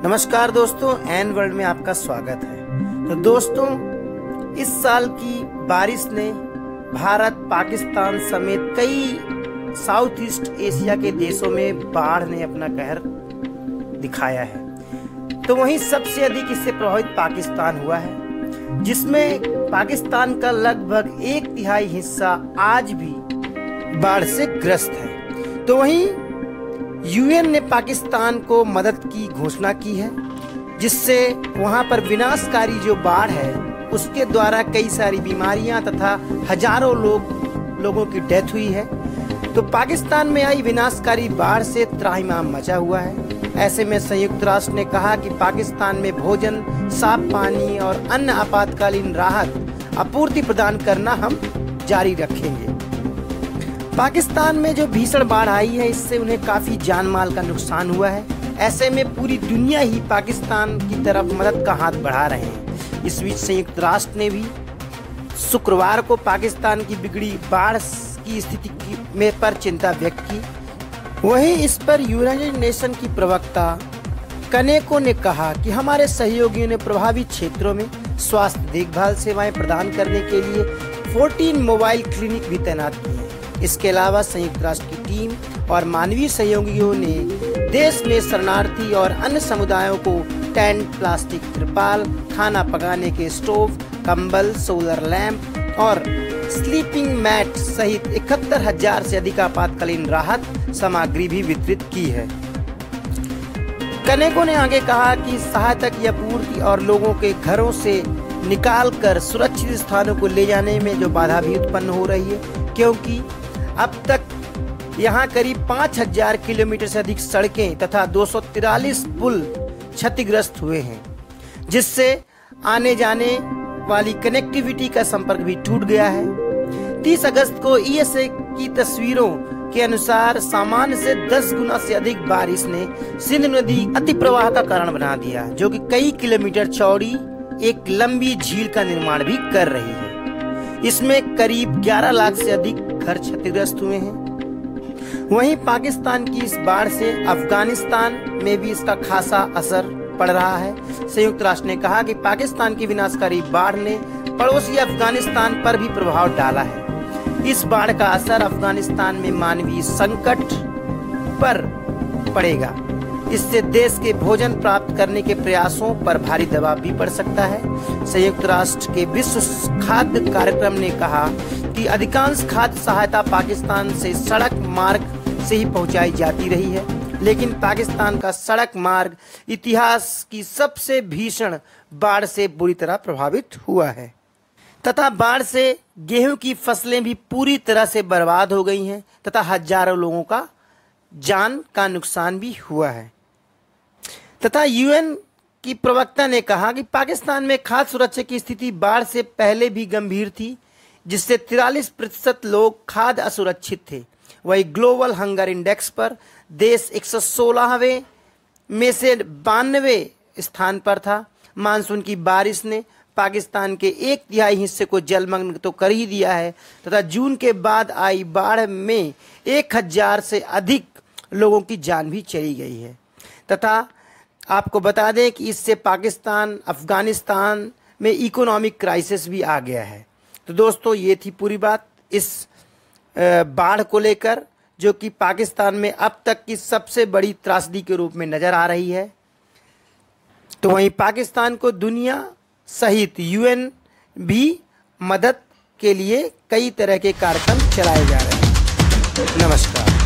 नमस्कार दोस्तों, N world में आपका स्वागत है। तो दोस्तों, इस साल की बारिश ने भारत, पाकिस्तान समेत कई साउथ ईस्ट एशिया के देशों में बाढ़ ने अपना कहर दिखाया है। तो वहीं सबसे अधिक इससे प्रभावित पाकिस्तान हुआ है, जिसमें पाकिस्तान का लगभग 1/3 हिस्सा आज भी बाढ़ से ग्रस्त है। तो वहीं यूएन ने पाकिस्तान को मदद की घोषणा की है, जिससे वहां पर विनाशकारी जो बाढ़ है उसके द्वारा कई सारी बीमारियां तथा हजारों लोगों की डेथ हुई है। तो पाकिस्तान में आई विनाशकारी बाढ़ से त्राहिमाम मचा हुआ है। ऐसे में संयुक्त राष्ट्र ने कहा कि पाकिस्तान में भोजन, साफ पानी और अन्य आपातकालीन राहत आपूर्ति प्रदान करना हम जारी रखेंगे। पाकिस्तान में जो भीषण बाढ़ आई है, इससे उन्हें काफी जान माल का नुकसान हुआ है। ऐसे में पूरी दुनिया ही पाकिस्तान की तरफ मदद का हाथ बढ़ा रहे हैं। इस बीच संयुक्त राष्ट्र ने भी शुक्रवार को पाकिस्तान की बिगड़ी बाढ़ की स्थिति में पर चिंता व्यक्त की। वहीं इस पर यूनाइटेड नेशन की प्रवक्ता कनेको ने कहा कि हमारे सहयोगियों ने प्रभावित क्षेत्रों में स्वास्थ्य देखभाल सेवाएं प्रदान करने के लिए 14 मोबाइल क्लिनिक भी तैनात किए हैं। इसके अलावा संयुक्त राष्ट्र की टीम और मानवीय सहयोगियों ने देश में शरणार्थी और अन्य समुदायों को टेंट, प्लास्टिक त्रिपाल, खाना पकाने के स्टोव, कंबल, सोलर लैंप और स्लीपिंग मैट सहित 71,000 से अधिक आपातकालीन राहत सामग्री भी वितरित की है। कनेको ने आगे कहा कि सहायता की आपूर्ति और लोगों के घरों से निकालकर सुरक्षित स्थानों को ले जाने में जो बाधा भी उत्पन्न हो रही है, क्योंकि अब तक यहाँ करीब 5,000 किलोमीटर से अधिक सड़कें तथा 243 पुल क्षतिग्रस्त हुए हैं, जिससे आने जाने वाली कनेक्टिविटी का संपर्क भी टूट गया है। 30 अगस्त को ईएसए की तस्वीरों के अनुसार सामान्य से 10 गुना से अधिक बारिश ने सिंध नदी अति प्रवाह का कारण बना दिया, जो कि कई किलोमीटर चौड़ी एक लंबी झील का निर्माण भी कर रही है। इसमें करीब 11 लाख से अधिक घर क्षतिग्रस्त हुए हैं। वहीं पाकिस्तान की इस बाढ़ से अफगानिस्तान में भी इसका खासा असर पड़ रहा है। संयुक्त राष्ट्र ने कहा कि पाकिस्तान की विनाशकारी बाढ़ ने पड़ोसी अफगानिस्तान पर भी प्रभाव डाला है। इस बाढ़ का असर अफगानिस्तान में मानवीय संकट पर पड़ेगा। इससे देश के भोजन प्राप्त करने के प्रयासों पर भारी दबाव भी पड़ सकता है। संयुक्त राष्ट्र के विश्व खाद्य कार्यक्रम ने कहा कि अधिकांश खाद्य सहायता पाकिस्तान से सड़क मार्ग से ही पहुंचाई जाती रही है, लेकिन पाकिस्तान का सड़क मार्ग इतिहास की सबसे भीषण बाढ़ से बुरी तरह प्रभावित हुआ है तथा बाढ़ से गेहूं की फसलें भी पूरी तरह से बर्बाद हो गई हैं तथा हजारों लोगों का जान का नुकसान भी हुआ है। तथा यूएन की प्रवक्ता ने कहा कि पाकिस्तान में खाद्य सुरक्षा की स्थिति बाढ़ से पहले भी गंभीर थी, जिससे 43% लोग खाद्य असुरक्षित थे। वही ग्लोबल हंगर इंडेक्स पर देश 116वें में से 92वें स्थान पर था। मानसून की बारिश ने पाकिस्तान के 1/3 हिस्से को जलमग्न तो कर ही दिया है तथा जून के बाद आई बाढ़ में 1,000 से अधिक लोगों की जान भी चली गई है। तथा आपको बता दें कि इससे पाकिस्तान, अफगानिस्तान में इकोनॉमिक क्राइसिस भी आ गया है। तो दोस्तों, ये थी पूरी बात इस बाढ़ को लेकर, जो कि पाकिस्तान में अब तक की सबसे बड़ी त्रासदी के रूप में नजर आ रही है। तो वहीं पाकिस्तान को दुनिया सहित यूएन भी मदद के लिए कई तरह के कार्यक्रम चलाए जा रहे हैं। नमस्कार।